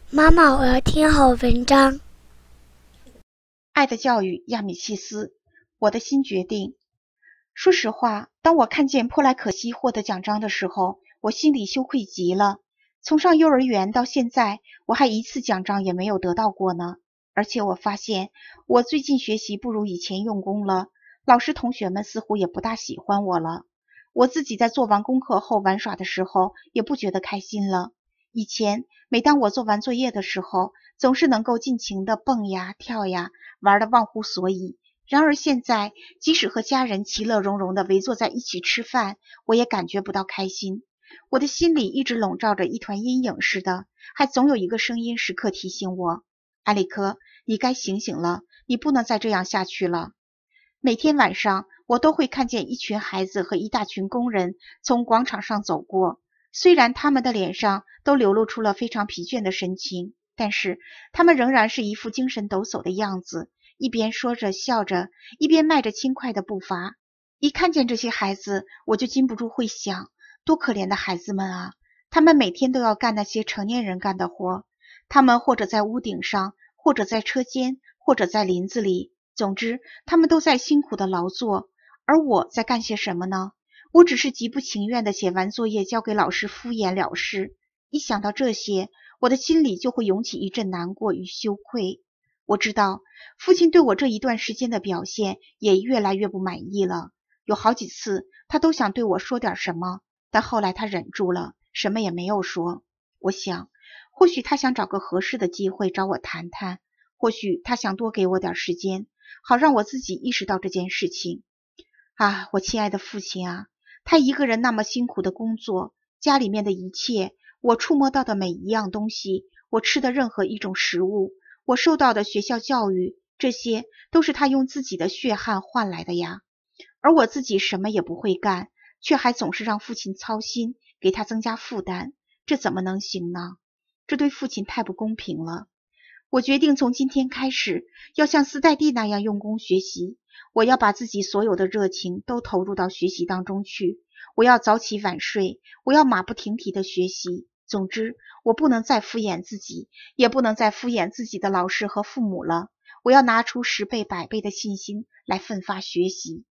妈妈，我要听好文章。 爱的教育，亚米契斯，我的新决定。说实话，当我看见珀莱可希获得奖章的时候，我心里羞愧极了。从上幼儿园到现在，我还一次奖章也没有得到过呢。而且我发现，我最近学习不如以前用功了，老师同学们似乎也不大喜欢我了。我自己在做完功课后玩耍的时候，也不觉得开心了。以前，每当我做完作业的时候，总是能够尽情地蹦呀跳呀，玩得忘乎所以。然而现在，即使和家人其乐融融地围坐在一起吃饭，我也感觉不到开心。我的心里一直笼罩着一团阴影似的，还总有一个声音时刻提醒我：埃里克，你该醒醒了，你不能再这样下去了。每天晚上，我都会看见一群孩子和一大群工人从广场上走过，虽然他们的脸上都流露出了非常疲倦的神情，但是他们仍然是一副精神抖擞的样子，一边说着笑着，一边迈着轻快的步伐。一看见这些孩子，我就禁不住会想，多可怜的孩子们啊！他们每天都要干那些成年人干的活，他们或者在屋顶上，或者在车间，或者在林子里，总之他们都在辛苦的劳作。而我在干些什么呢？我只是极不情愿地写完作业交给老师敷衍了事。一想到这些，我的心里就会涌起一阵难过与羞愧。我知道父亲对我这一段时间的表现也越来越不满意了，有好几次他都想对我说点什么，但后来他忍住了，什么也没有说。我想，或许他想找个合适的机会找我谈谈，或许他想多给我点时间，好让我自己意识到这件事情。啊，我亲爱的父亲啊，他一个人那么辛苦的工作，家里面的一切，我触摸到的每一样东西，我吃的任何一种食物，我受到的学校教育，这些都是他用自己的血汗换来的呀。而我自己什么也不会干，却还总是让父亲操心，给他增加负担，这怎么能行呢？这对父亲太不公平了。我决定从今天开始，要像斯黛蒂那样用功学习。我要把自己所有的热情都投入到学习当中去。我要早起晚睡，我要马不停蹄的学习。总之，我不能再敷衍自己，也不能再敷衍自己的老师和父母了。我要拿出10倍、100倍的信心来奋发学习。